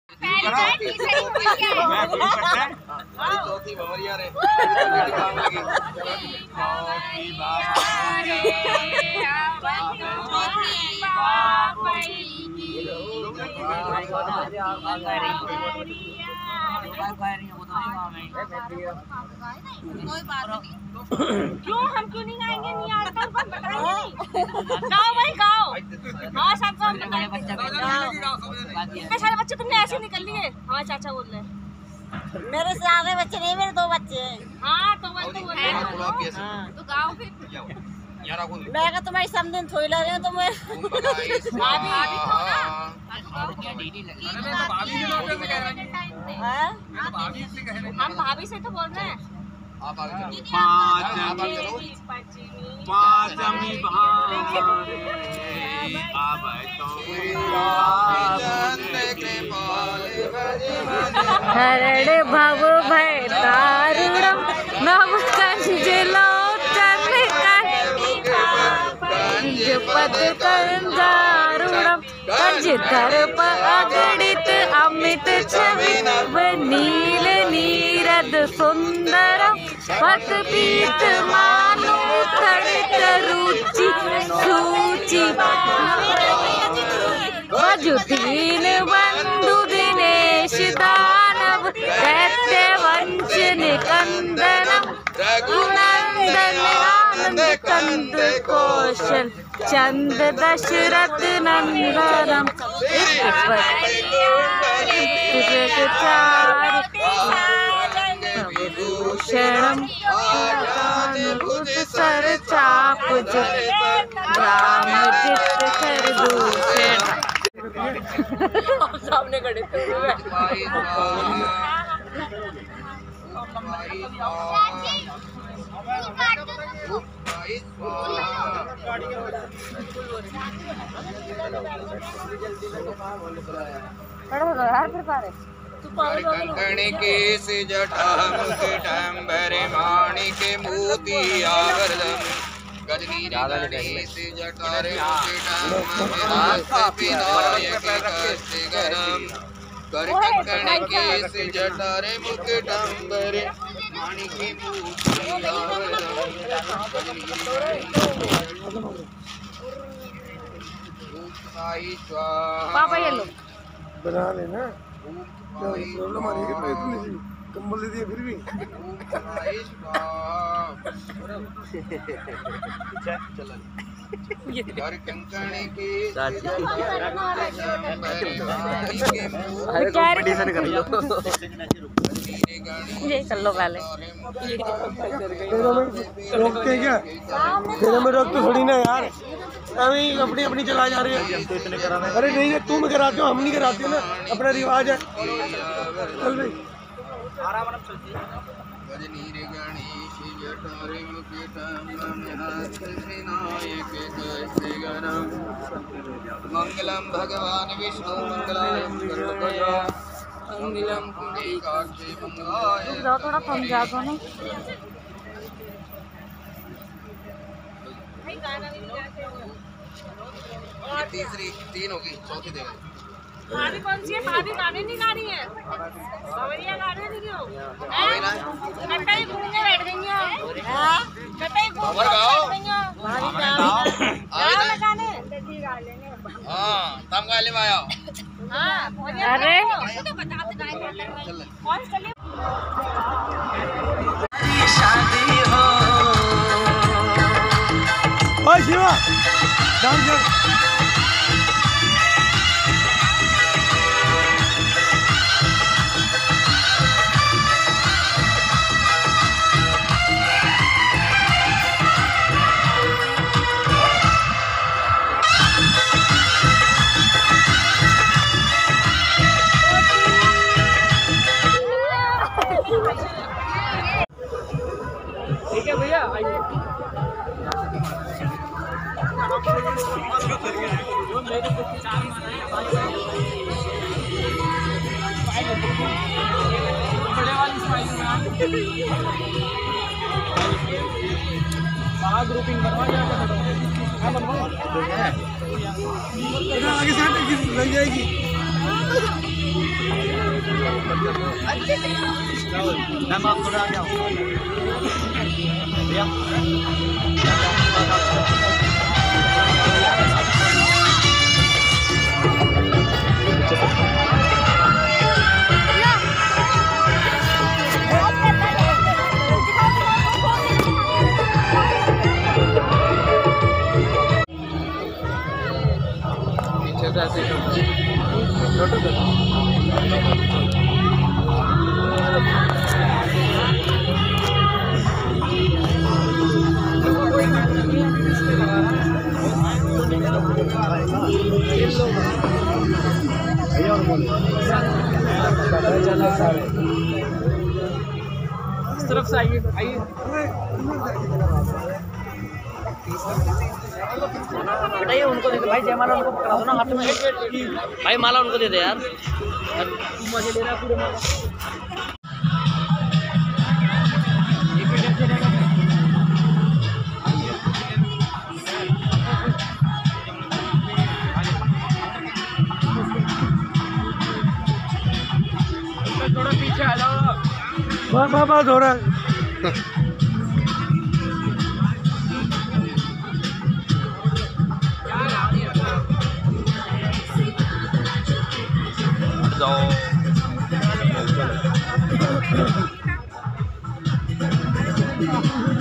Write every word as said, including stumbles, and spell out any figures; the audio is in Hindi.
चौथी भवरिया रे क्यों हम क्यों नहीं गाएंगे? नहीं आजकल कौन बताएंगे? गाओ भाई गाओ। हाँ सबको हम बताएंगे। इतने सारे बच्चे तुमने ऐसे निकल लिए। हाँ चाचा बोल रहे हैं। मेरे से आगे बच्चे नहीं, मेरे दो बच्चे हैं। हाँ तो वही तो बोल रहे हैं। तो गाओ फिर। मैं कहा तुम्हारी समझ थोड़ी लग रही हूँ तुम। भाभी हम भाभी से तो बोल रहे हैं। पांचमी हरण भव भय दारुणम नव कंजलोचन कंज पद कंजारुणम कंज दर्प अगणित अमित छवि नील नीरद सुंदरम पत पीत मानो तड़ित रुचि सूचि वजुदीन बंधु दिनेश दानव दैत्य वंश निकंदनम रघुनंदन आनंद कंद कौशल चंद दशरथ नंदनम भूषणम सर चाप राम जित कर दूषण। सामने खड़े थे कंकण केस जटा मुकुटंबर माणिक मोती आभरणम गजनी गणेश जटार मुकुटंबर विनायक कस्तिगरम कर कंकण केस जटार मुकुटंबर माणिक मोती आभरणम पापा ये लो बना लेना। प्रॉब्लम आ रही है इतनी सी कंबल दे दिया फिर भी। कर कंकण के कंपटीशन कर लो। ये कर लो पहले। रोकते क्या? फिर हमें रोक तो थोड़ी ना यार, अभी अपनी अपनी चला जा रही है। अरे नहीं है, तुम कराते हो हम नहीं कराते ना, अपना रिवाज है। चल भाई मंगलम भगवान विष्णु मंगलाय मंगलम पुंडरीकाक्षे मंगलाय। जाओ थोड़ा समझा दो ना। तीसरी तीन होगी, चौथी देगा। भाभी कौन सी है? भाभी गाने नहीं गा रही है। बावरिया गा रहे नहीं क्यों? कट्टा ही घूमने बैठ गई हैं। कट्टा ही घूमने बैठ गई हैं। गाओ ना गाने। हाँ तम गा ले भाई। हाँ अरे तो बताते गाएंगे। कौन चले? शादी हो ओए शिवा डांस कर। ठीक है भैया आइए। ग्रुपिंग बनवा आगे से लग जाएगी। मैम आप थोड़ा आगे आओ भैया। इस तरफ से आइए आइए। बताइए उनको दे दे भाई, जयमाला उनको पकड़ा दो ना हाथ में। भाई माला उनको दे दे यार, तू मजे ले रहा पूरे माला। थोड़ा पीछे आ जाओ। बस बस बस हो रहा है। जाओ